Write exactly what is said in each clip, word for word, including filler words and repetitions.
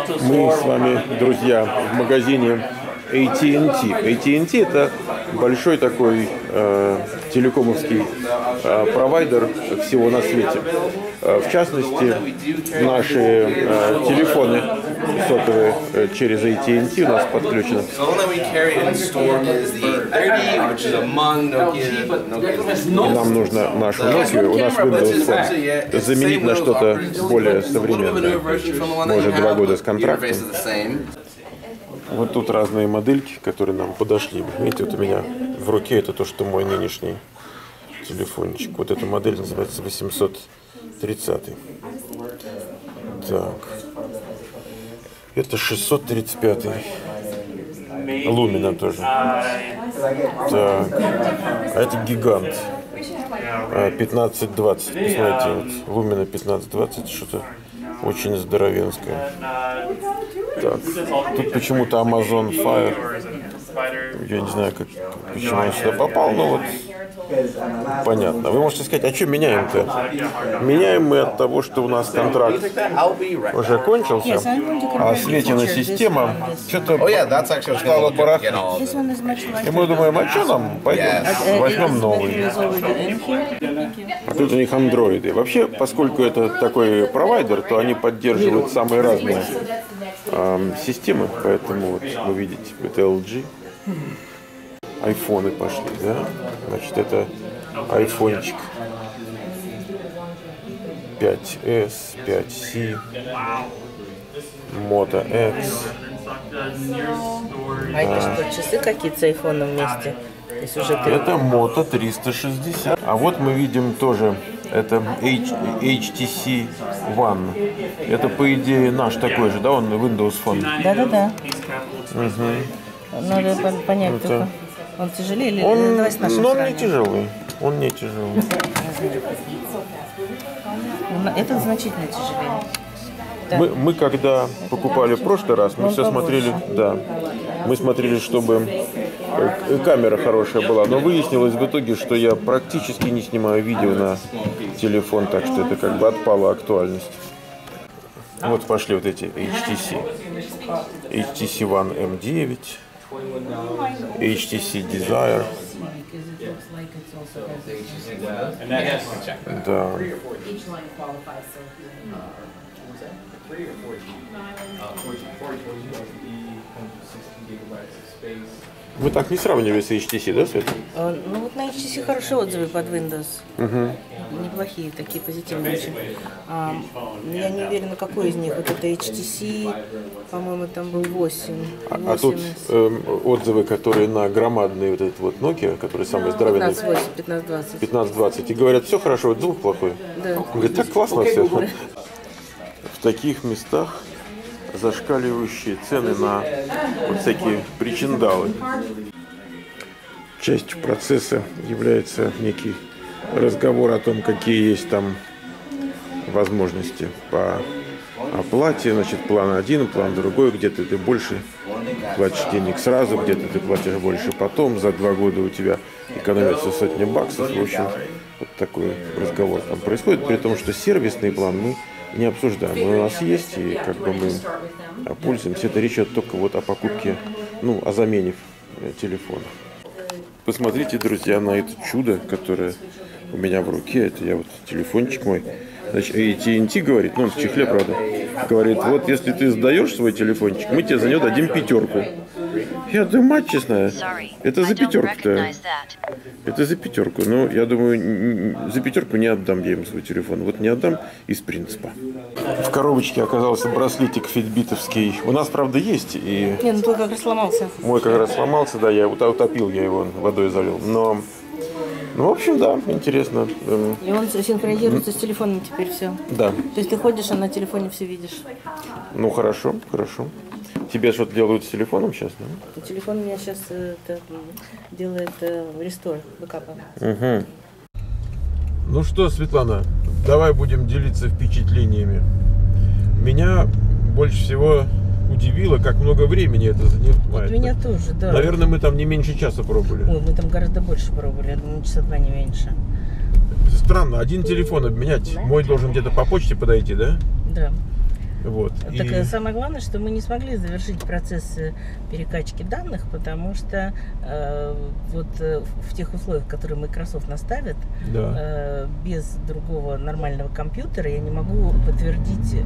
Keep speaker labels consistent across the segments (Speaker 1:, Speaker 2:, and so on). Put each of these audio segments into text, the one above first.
Speaker 1: Мы с вами, друзья, в магазине эй ти энд ти. эй ти энд ти это большой такой э, телекомовский э, провайдер всего на свете. Э, в частности, наши э, телефоны сотовые э, через эй ти энд ти у нас подключены. Нам нужно нашу Nokia, у нас Windows Phone, заменить на что-то более современное. Может, два года с контрактом. Вот тут разные модельки, которые нам подошли. Видите, вот у меня в руке это то, что мой нынешний телефончик. Вот эта модель называется восемьсот тридцать. Так. Это шестьсот тридцать пять. Лумина тоже. Так. А это гигант. пятнадцать двадцать. Посмотрите, вот Лумина пятнадцать двадцать, что-то очень здоровенское. Так. Тут почему-то Amazon Fire. Я не знаю, как, почему он сюда попал, но вот понятно. Вы можете сказать, а что меняем-то? Меняем мы от того, что у нас контракт уже кончился, а Светина система что-то стала барахлить. И мы думаем, а что нам? Пойдем, возьмем новый. А тут у них андроиды. Вообще, поскольку это такой провайдер, то они поддерживают самые разные э, системы, поэтому вот вы видите, это эл джи. Айфоны пошли, да? Значит, это айфончик пять эс, пять си, Moto X.
Speaker 2: А это что, часы какие-то с айфоном вместе?
Speaker 1: Это Moto триста шестьдесят. А вот мы видим тоже, это эйч ти си One. Это, по идее, наш такой же, да? Он Windows Phone.
Speaker 2: Да-да-да.
Speaker 1: Угу.
Speaker 2: Надо понять это... только, он тяжелее или
Speaker 1: он,
Speaker 2: давай с нашим
Speaker 1: но он
Speaker 2: сравним.
Speaker 1: не тяжелый. Он не тяжелый.
Speaker 2: Этот значительно тяжелее.
Speaker 1: Мы, мы когда покупали в прошлый раз, мы все смотрели, да, мы смотрели, чтобы камера хорошая была, но выяснилось в итоге, что я практически не снимаю видео на телефон, так что это как бы отпала актуальность. Вот пошли вот эти эйч ти си. эйч ти си One эм девять, эйч ти си Desire. Да. Вы так не сравнивали с эйч ти си, да, Света?
Speaker 2: А, ну вот на эйч ти си хорошие отзывы под Windows.
Speaker 1: Угу.
Speaker 2: Неплохие, такие позитивные очень. А, я не уверена, какой из них. Вот это эйч ти си, по-моему, там был восемь.
Speaker 1: А, а тут э, отзывы, которые на громадный вот этот вот Nokia, который самый здоровенный.
Speaker 2: пятнадцать восемь, пятнадцать двадцать.
Speaker 1: пятнадцать двадцать. И говорят, все хорошо, вот звук плохой.
Speaker 2: Да.
Speaker 1: Говорят, так классно все. В таких местах зашкаливающие цены на вот всякие причиндалы. Частью процесса является некий разговор о том, какие есть там возможности по оплате. Значит, план один, план другой, где-то ты больше платишь денег сразу, где-то ты платишь больше потом. За два года у тебя экономится сотня баксов. В общем, вот такой разговор там происходит, при том, что сервисный план мы не обсуждаем. Он у нас есть, и как бы мы пользуемся. Это речь идет только вот о покупке, ну, о замене телефона. Посмотрите, друзья, на это чудо, которое у меня в руке. Это я вот телефончик мой. Значит, эй ти энд ти говорит, ну, он в чехле, правда, говорит, вот если ты сдаешь свой телефончик, мы тебе за него дадим пятерку. Я думаю, мать честная, это за пятерку-то. Это за пятерку. Но я думаю, за пятерку не отдам я им свой телефон. Вот не отдам из принципа. В коробочке оказался браслетик фитбитовский. У нас, правда, есть. И
Speaker 2: не, ну твой как раз сломался.
Speaker 1: Мой как раз сломался, да, я утопил, я его водой залил. Но, ну, в общем, да, интересно.
Speaker 2: И он синхронизируется с телефоном теперь все.
Speaker 1: Да.
Speaker 2: То есть ты ходишь, а на телефоне все видишь.
Speaker 1: Ну, хорошо, хорошо. Тебе что-то делают с телефоном сейчас, да?
Speaker 2: Телефон у меня сейчас это, делает рестор, бэкапа.
Speaker 1: Угу. Ну что, Светлана, давай будем делиться впечатлениями. Меня больше всего удивило, как много времени это занимает.
Speaker 2: Вот меня тоже, да.
Speaker 1: Наверное, мы там не меньше часа пробовали.
Speaker 2: Ой, мы там гораздо больше пробовали, я думаю, часа два не меньше.
Speaker 1: Странно, один телефон обменять. Мой должен где-то по почте подойти, да?
Speaker 2: Да.
Speaker 1: Вот.
Speaker 2: Так
Speaker 1: И...
Speaker 2: самое главное, что мы не смогли завершить процесс перекачки данных, потому что э, вот э, в тех условиях, которые Microsoft наставит,
Speaker 1: да.
Speaker 2: э, без другого нормального компьютера я не могу подтвердить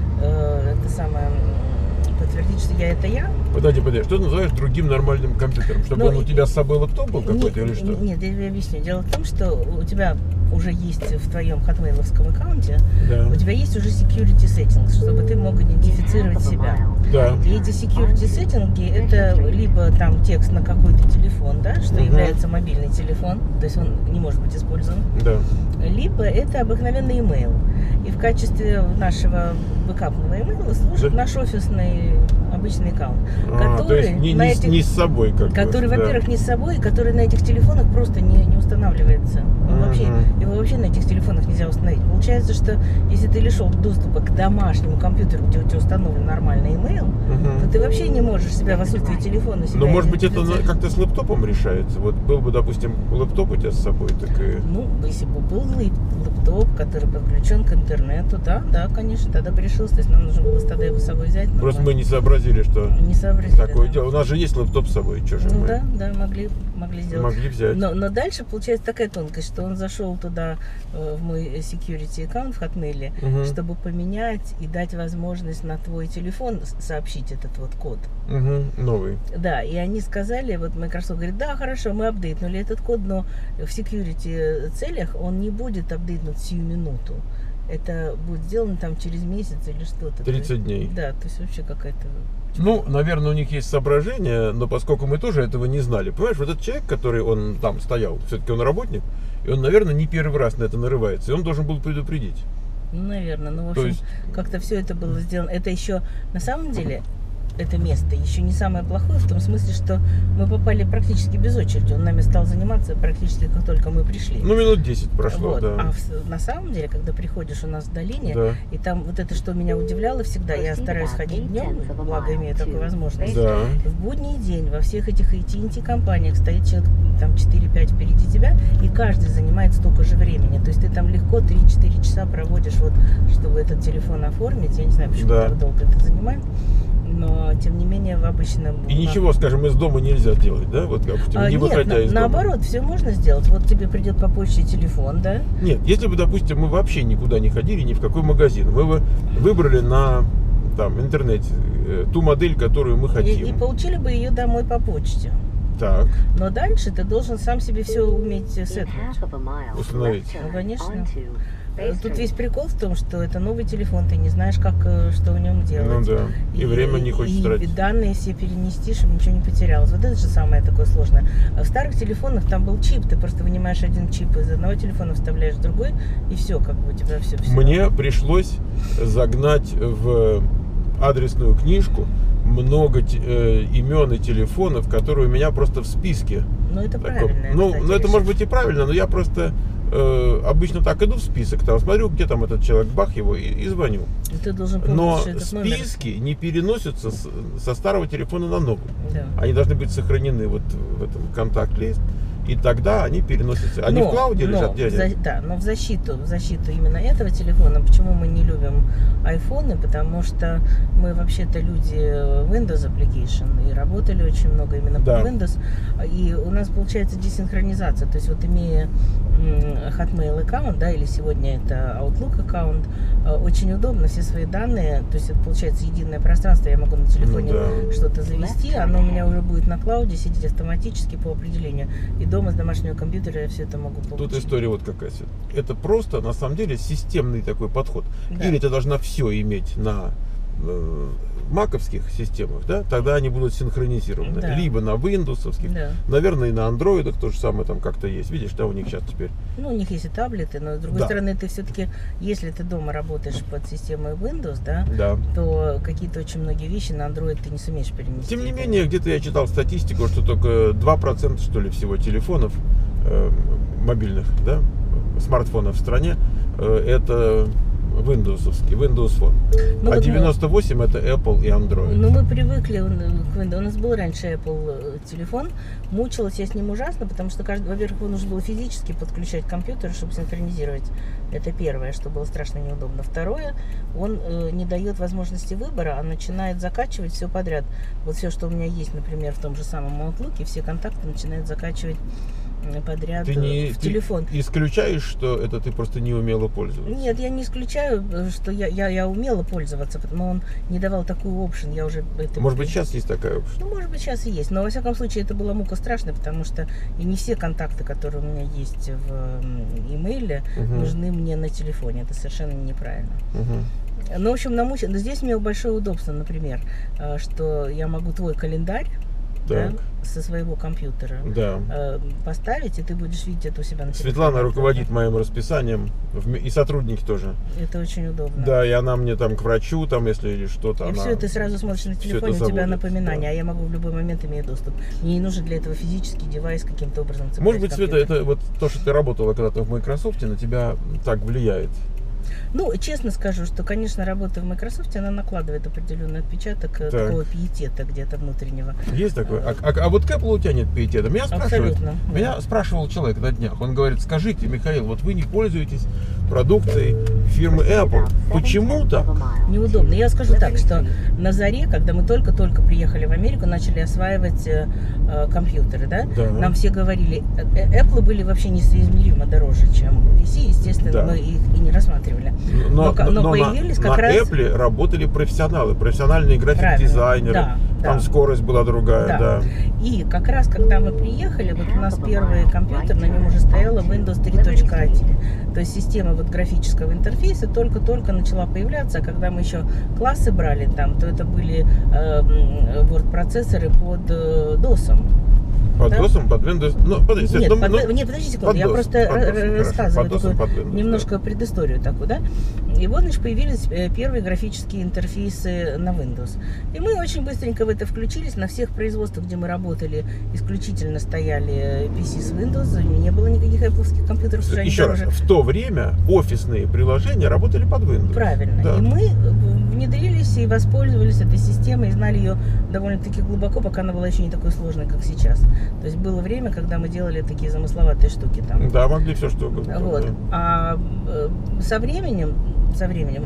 Speaker 2: э, это самое, подтвердить, что я это я.
Speaker 1: Подожди, подожди, что ты называешь другим нормальным компьютером? Чтобы
Speaker 2: Но...
Speaker 1: он у тебя с собой лэптоп был какой-то или что?
Speaker 2: Нет, я объясню. Дело в том, что у тебя уже есть в твоем хотмейловском аккаунте,
Speaker 1: да.
Speaker 2: у тебя есть уже security settings, чтобы ты мог идентифицировать себя.
Speaker 1: Да.
Speaker 2: И эти security сеттинги это либо там текст на какой-то телефон, да, что угу. является мобильный телефон, то есть он не может быть использован.
Speaker 1: Да.
Speaker 2: Либо это обыкновенный email. И в качестве нашего бэкапного имейла служит да. наш офисный обычный аккаунт,
Speaker 1: а,
Speaker 2: который
Speaker 1: то есть не,
Speaker 2: на
Speaker 1: не,
Speaker 2: этих,
Speaker 1: не с собой, как
Speaker 2: который,
Speaker 1: бы,
Speaker 2: во-первых,
Speaker 1: да.
Speaker 2: не с собой, и который на этих телефонах просто не, не устанавливается. Он uh-huh. вообще, его вообще на этих телефонах нельзя установить. Получается, что если ты лишил доступа к домашнему компьютеру, где у тебя установлен нормальный имейл, uh-huh. то ты вообще не можешь себя в отсутствии телефона себя.
Speaker 1: Но может быть это как-то с лэптопом решается? Вот был бы, допустим, лэптоп у тебя с собой, так и...
Speaker 2: Ну, если бы был лэптоп, который подключен к интернету, да, да, конечно, тогда бы решился. То есть нам нужно было тогда его с собой взять.
Speaker 1: Просто мы не сообразили, что
Speaker 2: не сообразили,
Speaker 1: такое
Speaker 2: да.
Speaker 1: дело. У нас же есть лэптоп с собой, что же
Speaker 2: ну,
Speaker 1: мы...
Speaker 2: Да, да, могли, могли сделать.
Speaker 1: Могли взять.
Speaker 2: Но, но дальше получается такая тонкость, что он зашел туда, в мой security аккаунт в Hotmail, угу. чтобы поменять и дать возможность на твой телефон сообщить этот вот код.
Speaker 1: Угу, новый.
Speaker 2: Да, и они сказали, вот Microsoft говорит, да, хорошо, мы апдейтнули этот код, но в security целях он не будет апдейтнут сию минуту. Это будет сделано там через месяц или что-то.
Speaker 1: тридцать дней.
Speaker 2: Да, то есть вообще какая-то...
Speaker 1: Ну, наверное, у них есть соображения, но поскольку мы тоже этого не знали. Понимаешь, вот этот человек, который он там стоял, все-таки он работник, и он, наверное, не первый раз на это нарывается, и он должен был предупредить.
Speaker 2: Ну, наверное, ну, в общем, есть... как-то все это было сделано. Это еще, на самом деле, это место еще не самое плохое, в том смысле, что мы попали практически без очереди. Он нами стал заниматься практически как только мы пришли.
Speaker 1: Ну, минут десять прошло,
Speaker 2: вот.
Speaker 1: да.
Speaker 2: А в, на самом деле, когда приходишь у нас в долине,
Speaker 1: да.
Speaker 2: и там вот это, что меня удивляло всегда, я стараюсь ходить днем, благо имею такую возможность.
Speaker 1: Да.
Speaker 2: В будний день во всех этих эй ти энд ти-компаниях стоит человек там четыре-пять впереди тебя, и каждый занимает столько же времени. То есть ты там легко три-четыре часа проводишь, вот, чтобы этот телефон оформить. Я не знаю, почему
Speaker 1: да.
Speaker 2: так долго это занимает. Но, тем не менее, в обычном...
Speaker 1: И ничего, скажем, из дома нельзя делать, да? Вот, допустим,
Speaker 2: а,
Speaker 1: не
Speaker 2: нет,
Speaker 1: выходя
Speaker 2: на,
Speaker 1: из
Speaker 2: наоборот,
Speaker 1: дома.
Speaker 2: все можно сделать. Вот тебе придет по почте телефон, да?
Speaker 1: Нет, если бы, допустим, мы вообще никуда не ходили, ни в какой магазин, мы бы выбрали на там, интернете э, ту модель, которую мы хотим.
Speaker 2: И, и получили бы ее домой по почте.
Speaker 1: Так.
Speaker 2: Но дальше ты должен сам себе все уметь сетнуть.
Speaker 1: Установить.
Speaker 2: Ну, конечно. Тут весь прикол в том, что это новый телефон, ты не знаешь, как, что в нем делать.
Speaker 1: Ну да, и, и время не хочешь
Speaker 2: и,
Speaker 1: тратить.
Speaker 2: И данные все перенести, чтобы ничего не потерялось. Вот это же самое такое сложное. В старых телефонах там был чип, ты просто вынимаешь один чип из одного телефона, вставляешь в другой, и все, как бы у тебя все. все.
Speaker 1: Мне пришлось загнать в адресную книжку много э, имен и телефонов, которые у меня просто в списке.
Speaker 2: Ну это
Speaker 1: такое.
Speaker 2: правильно.
Speaker 1: Ну,
Speaker 2: кстати,
Speaker 1: ну это может быть и правильно, но я просто э, обычно так иду в список, там смотрю, где там этот человек, бах его и, и звоню.
Speaker 2: И ты должен помнить,
Speaker 1: но
Speaker 2: что этот
Speaker 1: списки
Speaker 2: номер...
Speaker 1: не переносятся с, со старого телефона на новый.
Speaker 2: Да.
Speaker 1: Они должны быть сохранены вот в этом контакт-лист. И тогда они переносятся. Они
Speaker 2: но,
Speaker 1: в клауде
Speaker 2: но,
Speaker 1: лежат, где
Speaker 2: в за,
Speaker 1: они?
Speaker 2: Да, но в защиту, в защиту именно этого телефона, почему мы не любим айфоны, потому что мы вообще-то люди Windows Application и работали очень много именно
Speaker 1: да.
Speaker 2: по Windows, и у нас получается десинхронизация, то есть вот имея Hotmail аккаунт, да, или сегодня это Outlook аккаунт, очень удобно все свои данные, то есть это получается единое пространство, я могу на телефоне
Speaker 1: ну, да.
Speaker 2: что-то завести, оно у меня уже будет на клауде сидеть автоматически по определению, и дома с домашнего компьютера я все это могу получить.
Speaker 1: Тут история вот какая. Это просто, на самом деле, системный такой подход.
Speaker 2: Да.
Speaker 1: Или ты должна все иметь на э, маковских системах, да, тогда они будут синхронизированы.
Speaker 2: Да.
Speaker 1: Либо на виндовсовских, да. Наверное, и на андроидах то же самое там как-то есть. Видишь, да, у них сейчас теперь.
Speaker 2: Ну, у них есть и таблеты, но с другой
Speaker 1: да.
Speaker 2: стороны, ты все-таки, если ты дома работаешь под системой Windows, да,
Speaker 1: да.
Speaker 2: то какие-то очень многие вещи на Android ты не сумеешь перенести.
Speaker 1: Тем не менее, где-то я читал статистику, что только два процента, что ли, всего телефонов э, мобильных, да, смартфонов в стране, э, это Windows-овский, Windows Phone.
Speaker 2: Ну,
Speaker 1: а
Speaker 2: вот
Speaker 1: девяносто восемь мы... это Apple и Android.
Speaker 2: Ну, мы привыкли к Windows. У нас был раньше Apple телефон. Мучилась я с ним ужасно, потому что, каждый, во-первых, его нужно было физически подключать к компьютеру, чтобы синхронизировать. Это первое, что было страшно неудобно. Второе, он э, не дает возможности выбора, а начинает закачивать все подряд. Вот все, что у меня есть, например, в том же самом Outlook, все контакты начинает закачивать подряд
Speaker 1: ты не,
Speaker 2: в
Speaker 1: ты
Speaker 2: телефон.
Speaker 1: Исключаешь, что это ты просто не умела пользоваться?
Speaker 2: Нет, я не исключаю, что я, я, я умела пользоваться, но он не давал такую опшн. Я уже это...
Speaker 1: Может быть, сейчас есть такая опшн?
Speaker 2: Ну, может быть, сейчас и есть. Но, во всяком случае, это была мука страшная, потому что и не все контакты, которые у меня есть в имейле, угу. нужны мне на телефоне. Это совершенно неправильно. Угу. Ну, в общем, намуч... здесь у меня большое удобство, например, что я могу твой календарь, да, со своего компьютера
Speaker 1: да.
Speaker 2: э, поставить, и ты будешь видеть это у себя на телефоне.
Speaker 1: Светлана руководит моим расписанием, и сотрудники тоже.
Speaker 2: Это очень удобно.
Speaker 1: Да, и она мне там к врачу, там, если что-то.
Speaker 2: И
Speaker 1: она...
Speaker 2: все, ты сразу смотришь на телефоне, у тебя напоминание, да. а я могу в любой момент иметь доступ. Мне не нужен для этого физический девайс каким-то образом.
Speaker 1: Может быть, Света, это вот то, что ты работала когда-то в Microsoft, на тебя так влияет?
Speaker 2: Ну, честно скажу, что, конечно, работа в Microsoft, она накладывает определенный отпечаток так. такого пиетета где-то внутреннего.
Speaker 1: Есть такое? А, а, а вот к Apple у тебя нет пиетета? Меня спрашивают.
Speaker 2: Абсолютно.
Speaker 1: Меня
Speaker 2: да.
Speaker 1: спрашивал человек на днях. Он говорит, скажите, Михаил, вот вы не пользуетесь продукцией фирмы Apple. Почему так?
Speaker 2: Неудобно. Я скажу так, что на заре, когда мы только-только приехали в Америку, начали осваивать э, компьютеры, да?
Speaker 1: да?
Speaker 2: Нам все говорили, э, Apple были вообще несоизмеримо дороже, чем пи си, естественно, да. мы их и не рассматривали.
Speaker 1: Но, но,
Speaker 2: но, но
Speaker 1: появились
Speaker 2: на,
Speaker 1: как
Speaker 2: на
Speaker 1: раз... Apple работали профессионалы, профессиональные график-дизайнеры. Да, там да. скорость была другая.
Speaker 2: Да.
Speaker 1: Да.
Speaker 2: И как раз, когда мы приехали, вот у нас первый компьютер, на нем уже стояла Windows три точка один. То есть система вот графического интерфейса только-только начала появляться, а когда мы еще классы брали там, то это были э, Word-процессоры под э, досом.
Speaker 1: Под да? досом, под Windows. Ну, подождите,
Speaker 2: нет,
Speaker 1: ну,
Speaker 2: под,
Speaker 1: ну,
Speaker 2: нет, подожди секунду, я просто
Speaker 1: под
Speaker 2: рассказываю
Speaker 1: под досом,
Speaker 2: такую,
Speaker 1: под Windows,
Speaker 2: немножко
Speaker 1: да.
Speaker 2: предысторию такую, да. И вот, значит, появились первые графические интерфейсы на Windows. И мы очень быстренько в это включились. На всех производствах, где мы работали, исключительно стояли пи си с Windows. Не было никаких Apple-овских компьютеров.
Speaker 1: Еще раз, в то время офисные приложения работали под Windows.
Speaker 2: Правильно.
Speaker 1: Да.
Speaker 2: И мы внедрились и воспользовались этой системой, и знали ее довольно-таки глубоко, пока она была еще не такой сложной, как сейчас. То есть было время, когда мы делали такие замысловатые штуки там.
Speaker 1: Да, могли все что угодно.
Speaker 2: Вот.
Speaker 1: Да.
Speaker 2: А со временем, со временем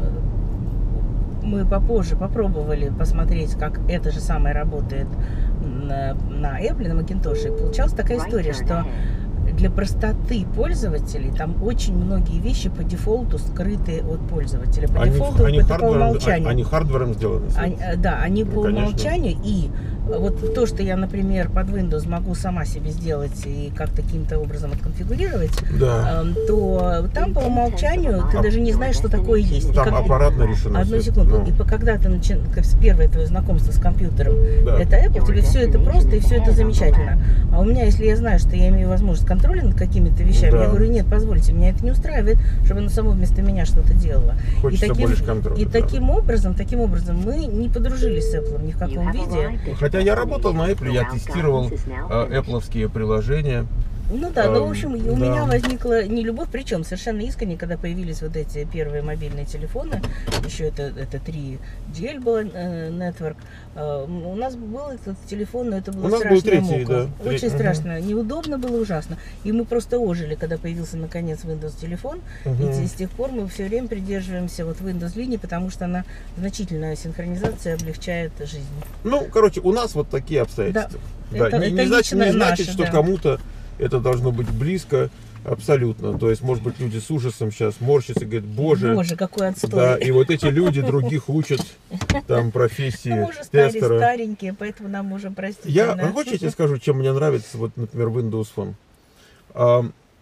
Speaker 2: мы попозже попробовали посмотреть, как это же самое работает на, на Apple, на Macintosh. И получалась такая история, что для простоты пользователей там очень многие вещи по дефолту скрыты от пользователя. По
Speaker 1: они,
Speaker 2: дефолту
Speaker 1: они
Speaker 2: это по умолчанию.
Speaker 1: Они, они хардвером сделаны.
Speaker 2: Они, да, они ну, по конечно. умолчанию. И вот то, что я, например, под Windows могу сама себе сделать и как-то каким-то образом отконфигурировать,
Speaker 1: да.
Speaker 2: то там по умолчанию ты а, даже не знаешь, что такое есть.
Speaker 1: Там
Speaker 2: как...
Speaker 1: аппаратно решено.
Speaker 2: Одну секунду. Ну. И когда ты начинаешь, первое твое знакомство с компьютером, да. это Apple, тебе все это просто и все это замечательно. А у меня, если я знаю, что я имею возможность контроля над какими-то вещами, да. я говорю, нет, позвольте, меня это не устраивает, чтобы оно само вместо меня что-то дело.
Speaker 1: Хочется
Speaker 2: и таким,
Speaker 1: больше контроля.
Speaker 2: И
Speaker 1: да.
Speaker 2: таким образом, таким образом мы не подружились с Apple ни в каком виде.
Speaker 1: Хотя я работал на Apple, я тестировал э, Apple-овские приложения.
Speaker 2: Ну да, ну в общем, у да. меня возникла не любовь, причем совершенно искренне, когда появились вот эти первые мобильные телефоны, еще это, это три джи эл был э, Network, э, у нас был этот телефон, но это было
Speaker 1: у
Speaker 2: страшная
Speaker 1: нас был третий,
Speaker 2: мука.
Speaker 1: Да.
Speaker 2: Очень
Speaker 1: угу.
Speaker 2: страшно, неудобно было ужасно. И мы просто ожили, когда появился наконец Windows телефон, угу. и с тех пор мы все время придерживаемся вот Windows линии, потому что она значительная синхронизация облегчает жизнь.
Speaker 1: Ну, короче, у нас вот такие обстоятельства. Да. Да.
Speaker 2: Это,
Speaker 1: не,
Speaker 2: это
Speaker 1: не, значит, не значит,
Speaker 2: наше,
Speaker 1: что
Speaker 2: да.
Speaker 1: кому-то это должно быть близко, абсолютно. То есть, может быть, люди с ужасом сейчас морщатся и говорят, боже,
Speaker 2: боже, какой отстой.
Speaker 1: Да, и вот эти люди других учат там профессии
Speaker 2: мы уже
Speaker 1: тестера.
Speaker 2: Старенькие, поэтому нам можем простить.
Speaker 1: Я,
Speaker 2: да?
Speaker 1: хочете, я тебе скажу, чем мне нравится, вот, например, Windows Phone? А,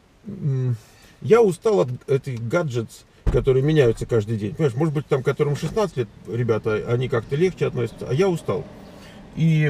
Speaker 1: я устал от этих гаджетов, которые меняются каждый день. Понимаешь, может быть, там, которым шестнадцать лет, ребята, они как-то легче относятся, а я устал. И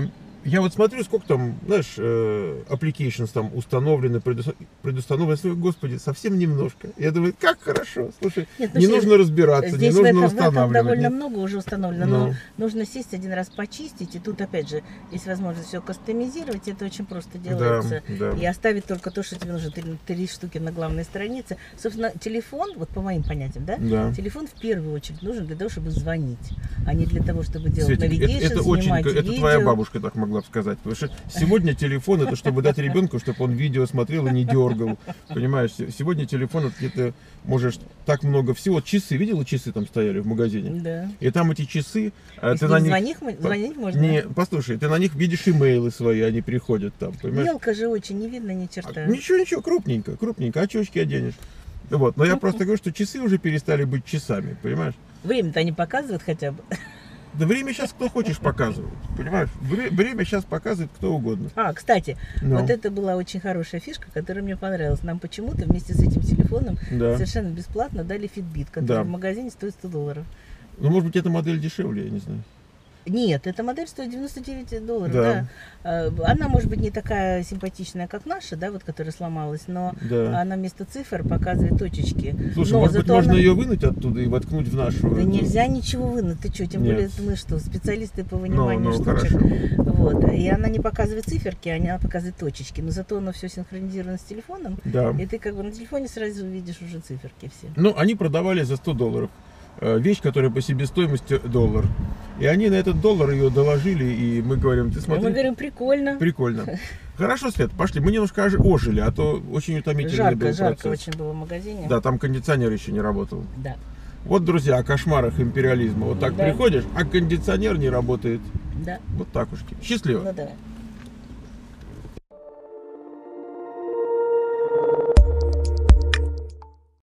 Speaker 1: Я вот смотрю, сколько там, знаешь, applications там установлены, предустановлены. Господи, совсем немножко. Я думаю, как хорошо. Слушай, Нет, ну, не нужно разбираться, не нужно
Speaker 2: в этом,
Speaker 1: устанавливать.
Speaker 2: В этом довольно
Speaker 1: нет?
Speaker 2: много уже установлено,
Speaker 1: но...
Speaker 2: но нужно сесть один раз почистить. И тут, опять же, есть возможность все кастомизировать. Это очень просто делается.
Speaker 1: Да, да.
Speaker 2: И оставить только то, что тебе нужно. Три, три штуки на главной странице. Собственно, телефон, вот по моим понятиям, да?
Speaker 1: да.
Speaker 2: Телефон в первую очередь нужен для того, чтобы звонить, а не для того, чтобы делать
Speaker 1: Светик,
Speaker 2: навигейшн,
Speaker 1: это, это очень,
Speaker 2: снимать
Speaker 1: это
Speaker 2: видео.
Speaker 1: твоя бабушка так могла бы сказать. Потому что сегодня телефон это чтобы дать ребенку, чтобы он видео смотрел и не дергал. Понимаешь, сегодня телефон это где-то можешь так много всего. Часы, видела, часы там стояли в магазине?
Speaker 2: Да.
Speaker 1: И там эти часы.
Speaker 2: И ты на них звонить, звонить можно?
Speaker 1: Не, послушай, ты на них видишь имейлы свои, они приходят там. Понимаешь?
Speaker 2: Мелко же очень, не видно ни черта.
Speaker 1: А, ничего, ничего, крупненько, крупненько, очечки оденешь. Вот, но я просто говорю, что часы уже перестали быть часами, понимаешь?
Speaker 2: Время-то они показывают хотя бы.
Speaker 1: Да время сейчас кто хочешь показывает, понимаешь? Время сейчас показывает кто угодно.
Speaker 2: А, кстати, no. вот это была очень хорошая фишка, которая мне понравилась. Нам почему-то вместе с этим телефоном да. совершенно бесплатно дали Fitbit, который да. в магазине стоит сто долларов.
Speaker 1: Ну, может быть, эта модель дешевле, я не знаю.
Speaker 2: Нет, эта модель стоит девяносто девять долларов, да. да. Она, может быть, не такая симпатичная, как наша, да, вот, которая сломалась, но да. она вместо цифр показывает точечки.
Speaker 1: Слушай,
Speaker 2: но
Speaker 1: может быть, можно
Speaker 2: она...
Speaker 1: ее вынуть оттуда и воткнуть в нашу?
Speaker 2: Да
Speaker 1: эту...
Speaker 2: нельзя ничего вынуть, ты что, тем Нет. более мы что, специалисты по выниманию
Speaker 1: no, no,
Speaker 2: штучек. Вот. И она не показывает циферки, она показывает точечки, но зато она все синхронизировано с телефоном,
Speaker 1: да.
Speaker 2: и ты как бы на телефоне сразу видишь уже циферки все.
Speaker 1: Ну, они продавали за сто долларов. Вещь, которая по себестоимости доллар. И они на этот доллар ее доложили, и мы говорим, ты смотри.
Speaker 2: Мы говорим, прикольно.
Speaker 1: Прикольно. Хорошо, Свет, пошли. Мы немножко ожили, а то очень утомительный
Speaker 2: жарко,
Speaker 1: был
Speaker 2: жарко
Speaker 1: процесс.
Speaker 2: очень было в магазине.
Speaker 1: Да, там кондиционер еще не работал.
Speaker 2: Да.
Speaker 1: Вот, друзья, о кошмарах империализма. Вот так да. приходишь, а кондиционер не работает.
Speaker 2: Да.
Speaker 1: Вот так уж. Счастливо.
Speaker 2: Ну, давай.